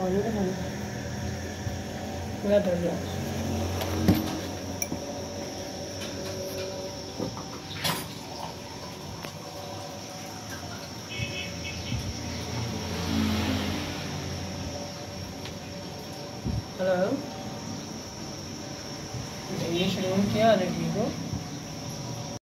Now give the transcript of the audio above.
पानी का पानी पूरा डर गया। हेलो, ये शुरू किया लड़की को।